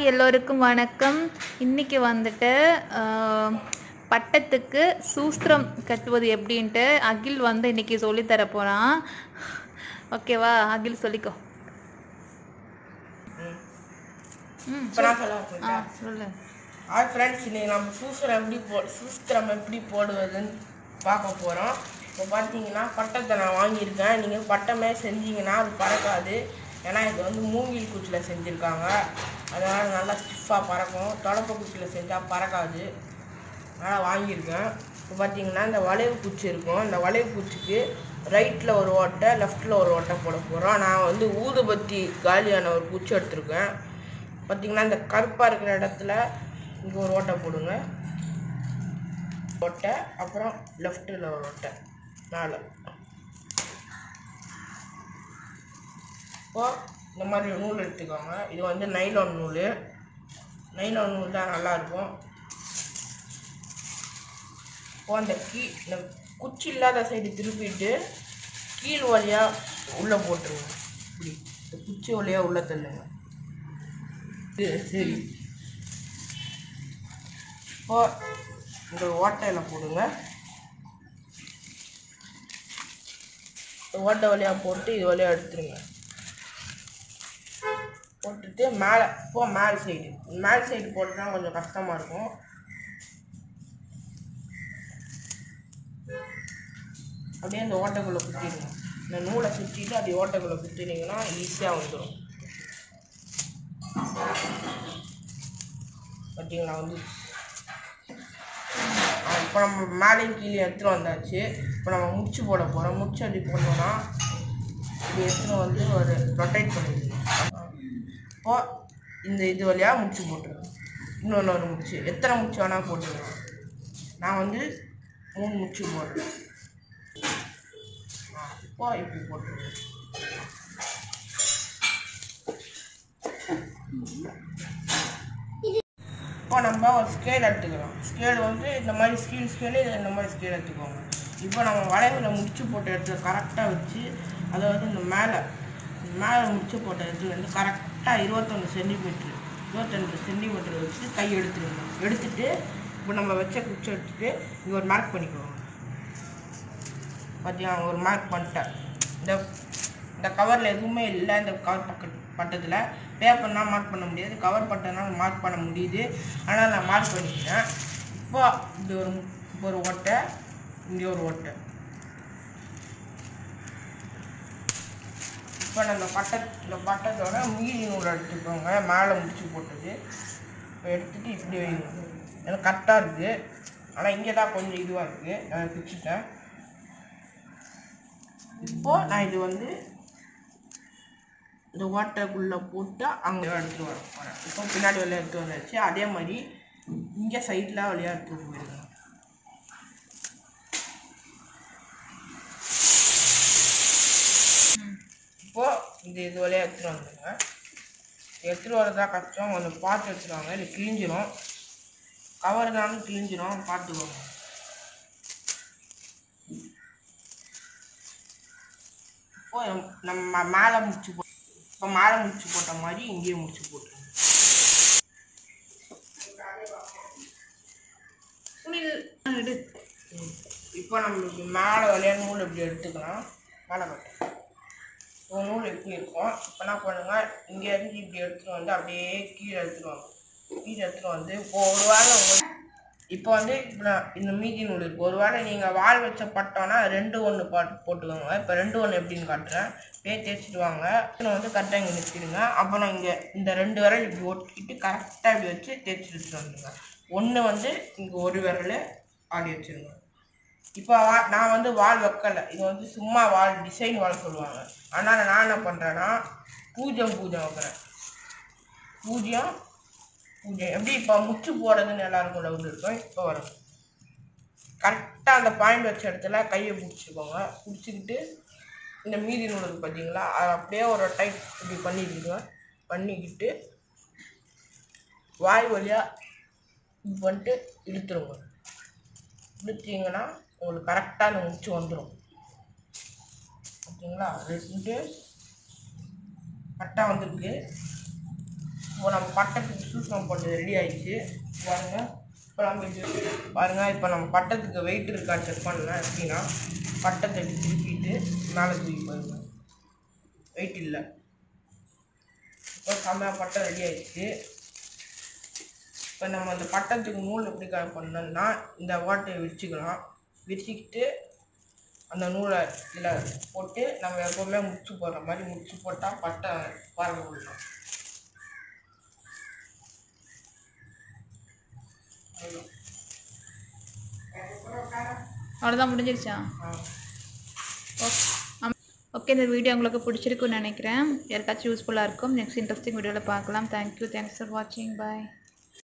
எல்லோருக்கும் வணக்கம். இன்னைக்கு வந்துட்டு பட்டத்துக்கு சூஸ்திரம் கட்டுவது எப்படின்ட்டு அகில் வந்து இன்னைக்கு சொல்லித்தர போகிறான். ஓகேவா அகில், சொல்லிக்கோ. சொல்லு. ஹாய் ஃப்ரெண்ட்ஸ், இன்னைக்கு நம்ம சூஸ்திரம் எப்படி போடுவதுன்னு பார்க்க போகிறோம். இப்போ பார்த்தீங்கன்னா பட்டத்தை நான் வாங்கியிருக்கேன். நீங்கள் பட்டமே செஞ்சீங்கன்னா அது பறக்காது. ஏன்னா இது வந்து மூங்கில் குச்சியில் செஞ்சுருக்காங்க, அதனால் நல்லா ஸ்டிஃபாக பறக்கும். தொடப்ப குச்சியில் செஞ்சால் பறக்காது, அதனால் வாங்கியிருக்கேன். இப்போ பார்த்தீங்கன்னா இந்த வளைவு குச்சி இருக்கும். இந்த வளைவு குச்சிக்கு ரைட்டில் ஒரு ஓட்டை, லெஃப்டில் ஒரு ஓட்டை போட போகிறோம். நான் வந்து ஊதுபத்தி காலியான ஒரு குச்சி எடுத்திருக்கேன். பார்த்தீங்கன்னா இந்த கருப்பாக இருக்கிற இடத்துல இங்கே ஒரு ஓட்டை போடுங்க, ஓட்டை, அப்புறம் லெஃப்டில் ஒரு ஓட்டை, 4. இப்போ இந்த மாதிரி நூல் எடுத்துக்கோங்க. இது வந்து நைலான் நூல் தான் நல்லாயிருக்கும். இப்போ அந்த இந்த குச்சி இல்லாத சைடு திருப்பிட்டு கீழ் வழியாக உள்ளே போட்டுருங்க. இப்படி இந்த குச்சி வழியாக உள்ளே தள்ளுங்க. சரி, இப்போ இந்த ஓட்டையில் போடுங்க. ஓட்டை வழியாக போட்டு இது வழியாக எடுத்துருங்க. போட்டுட்டு மேல் சைடு போட்டுனா கொஞ்சம் கஷ்டமாக இருக்கும். அப்படியே அந்த ஓட்டைக்குள்ளே குத்திடுங்க. இந்த நூலை சுற்றிட்டு அப்படி ஓட்டைக்குள்ளே குத்தினீங்கன்னா ஈஸியாக வந்துடும். பார்த்தீங்களா வந்து இப்போ நம்ம மேலேயும் கீழே எடுத்துகிட்டு வந்தாச்சு. இப்போ நம்ம முடிச்சு போட போகிறோம். முடிச்சு அப்படி போட்டோம்னா இப்படி எடுத்துகிட்டு வந்து ஒரு ரொட்டேட் பண்ணிடுங்க. இப்போ இந்த இது வழியாக முடிச்சு போட்டுருங்க. இன்னொன்று முடிச்சு, எத்தனை முடிச்சு வேணால் போட்டுருங்க. நான் வந்து 3 முடிச்சு போடுறேன். இப்போ இப்படி போட்டுருங்க. இப்போ நம்ம ஒரு ஸ்கேல் எடுத்துக்கிறோம். ஸ்கேல் வந்து இந்த மாதிரி ஸ்கேலு, இந்த மாதிரி ஸ்கேல் எடுத்துக்கோங்க. இப்போ நம்ம வளைவில் முடிச்சு போட்ட இடத்துல கரெக்டாக வச்சு, அதாவது இந்த மேலே முடிச்சு போட்ட இடத்துல வந்து கரெக்டாக 21 சென்டிமீட்டர் வச்சு கை எடுத்துருங்க. எடுத்துட்டு இப்போ நம்ம வச்ச குச்சி எடுத்துட்டு இங்கே ஒரு மார்க் பண்ணிக்கோங்க. பார்த்தீங்கன்னா ஒரு மார்க் பண்ணிட்டேன். இந்த கவரில் எதுவுமே இல்லை. இந்த கவர் பட்டத்தில் பேப்பர்னால் மார்க் பண்ண முடியாது, கவர் பட்டனால் மார்க் பண்ண முடியுது. ஆனால் நான் மார்க் பண்ணிக்கிறேன். இப்போ இப்படி ஒரு ஓட்டை, இங்கே ஒரு ஓட்டை. இப்போ இந்த பட்டத்தோட மீதி நூல் எடுத்துக்கோங்க. மேலே முடிச்சு போட்டது இப்போ எடுத்துகிட்டு இப்படி வைங்க. எனக்கு கரெக்டாக இருக்குது, ஆனால் இங்கே தான் கொஞ்சம் இதுவாக இருக்குது, நான் பிடிச்சிட்டேன். இப்போது நான் இது வந்து இந்த ஓட்டைக்குள்ளே போட்டு அங்கே எடுத்துகிட்டு வரேன். இப்போ பின்னாடி வழியாக எடுத்து வந்தாச்சு. அதே மாதிரி இங்கே சைடில் வழியாக எடுத்துகிட்டு போயிடுங்க. இப்போது இது வழியாக எடுத்துகிட்டு வந்துடுங்க. எடுத்துகிட்டு வரதா கஷ்டம், கொஞ்சம் பார்த்து எடுத்துகிட்டு வாங்க, இல்லை கிழிஞ்சிரும். கவர் தானும் கிழிஞ்சிரும், பார்த்துக்கோங்க. இப்போ நம்ம மேலே முடிச்சு போட்ட மாதிரி இங்கேயும் முடிச்சு போட்டுருங்க. இப்போ நம்ம மேலே வழியாக நூல் எப்படி எடுத்துக்கலாம். மேலே கட்ட ஒரு நூல் எப்படி இருக்கும். இப்போ என்ன பண்ணுங்க, இங்கேருந்து இப்படி எடுத்துகிட்டு வந்து அப்படியே கீழே எடுத்துகிட்டு வந்து இப்போ ஒரு வேளை இப்போ வந்து இந்த மீதி நூல் இருக்குது. ஒரு வேளை நீங்கள் வால் வச்ச பட்டோன்னா 2-1 போட்டுக்கோங்க. இப்போ 2-1 எப்படின்னு காட்டுறேன். தேய்ச்சிட்டு வாங்க. வந்து கரெக்டாக இங்கே நிறுத்திடுங்க. அப்புறம் இங்கே இந்த 2 விரல் இப்படி ஒட்டிக்கிட்டு கரெக்டாக இப்படி வச்சு தேய்ச்சிட்டு வந்துடுங்க. 1 வந்து இங்கே ஒரு விரல் ஆடி வச்சுருங்க. இப்போ நான் வந்து வால் வைக்கலை, இது வந்து சும்மா வால், டிசைன் வால் சொல்லுவாங்க. அதனால் நான் என்ன பண்ணுறேன்னா 0 வைக்கிறேன். 0 எப்படி இப்போ முச்சு போடுறதுன்னு எல்லாருக்கும் டவுட் இருக்கும். இப்போ வரும். கரெக்டாக அந்த பாயிண்ட் வச்ச இடத்துல கையை பிடிச்சிக்கோங்க. பிடிச்சிக்கிட்டு இந்த மீதி நூல் இருக்குது பார்த்தீங்களா, அதை அப்படியே ஒரு டைப் இப்படி பண்ணிக்கிட்டு வாய் வழியாக இப்படி பண்ணிட்டு இழுத்துருங்க. இழுத்தீங்கன்னா உங்களுக்கு கரெக்டாக அந்த முச்சு வந்துடும். ஓகேங்களா? இழுத்துட்டு கரெக்டாக வந்துருக்கு. இப்போ நம்ம பட்டத்துக்கு சூசனம் போட்டு ரெடி ஆயிடுச்சு பாருங்க. இப்போ நம்ம பாருங்க, இப்போ நம்ம பட்டத்துக்கு வெயிட் இருக்கான்னு செக் பண்ணலாம். எப்படின்னா பட்டத்தை திருப்பிட்டு மேலே தூக்கி பாருங்க, வெயிட் இல்லை. இப்போ செம்மையாக பட்டம் ரெடி ஆயிடுச்சு. இப்போ நம்ம அந்த பட்டத்துக்கு நூல் எப்படி பண்ணோம்னா இந்த ஓட்டையை விரிச்சுக்கலாம். விரிச்சிக்கிட்டு அந்த நூலை இதில் போட்டு நம்ம எப்போவுமே முடிச்சு போடுற மாதிரி முடிச்சு போட்டால் பட்டை பறக்க விடலாம். அவ்வளோதான், முடிஞ்சிருச்சா? ஓகே, இந்த வீடியோ உங்களுக்கு பிடிச்சிருக்குன்னு நினைக்கிறேன். யாருக்காச்சும் யூஸ்ஃபுல்லாக இருக்கும். நெக்ஸ்ட் இன்ட்ரெஸ்டிங் வீடியோவில் பார்க்கலாம். தேங்க்யூ, தேங்க்ஸ் ஃபார் வாட்சிங். பாய்.